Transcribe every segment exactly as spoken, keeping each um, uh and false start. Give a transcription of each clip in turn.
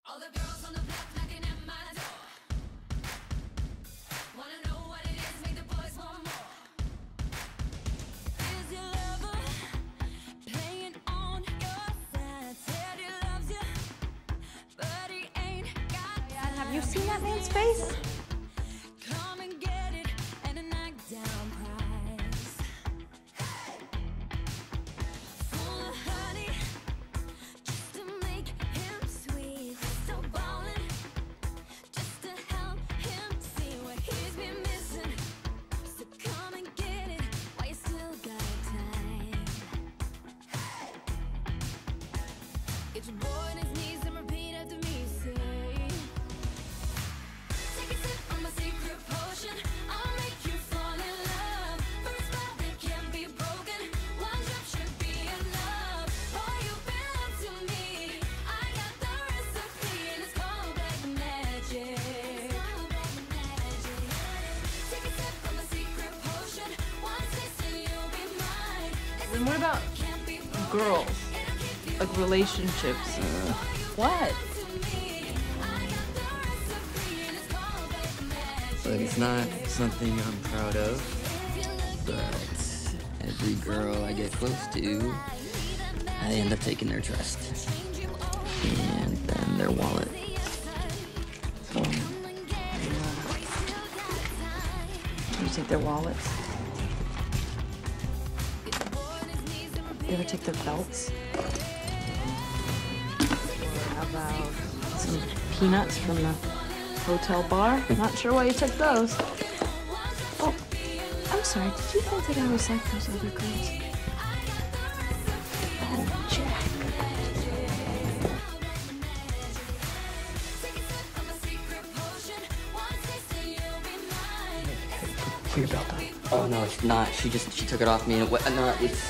All the girls on the block knocking at my door. Wanna know what it is, make the boys want more. Is your lover playing on your side? Said he loves you, but he ain't got time. Have you seen that man's face? Come and get it, and a knockdown prize. Full of honey, just to make him sweet. So ballin', just to help him see what he's been missing. So come and get it while you still got time. Get your boy on his knees and repeat after me, say. Take a sip from my secret potion. I'll make you fall in love. For a spell that can't be broken, one drop should be enough. Boy, you belong to me. I got the recipe and it's called black magic. Take a sip from my secret potion. One taste and you'll be mine. And what about Can't be broken. girls? Like relationships? Uh, What? but it's not something I'm proud of. But every girl I get close to, I end up taking their trust. And then their wallet. So, You take their wallets? You ever take their belts? Or how about some peanuts from the hotel bar? Not sure why you took those. Oh, I'm sorry. Did you think that I was like those other girls? Oh, Jack. put your belt on. Oh no, it's not. She just, she took it off me and it went, no, it's...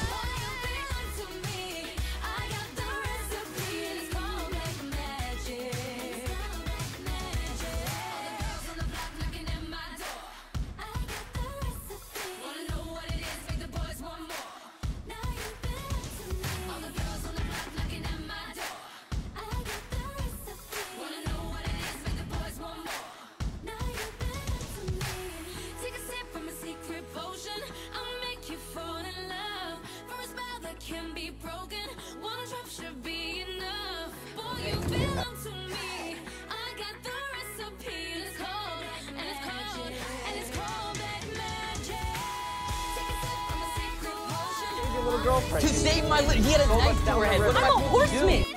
Can be broken. One drop should be enough. Boy, you belong to me. I got the recipe, and it's called, and it's called, and it's called black magic. Take a sip from a secret potion. Your little girlfriend. To save my little, he had a knife to her head. What am I I'm a supposed to do? horseman.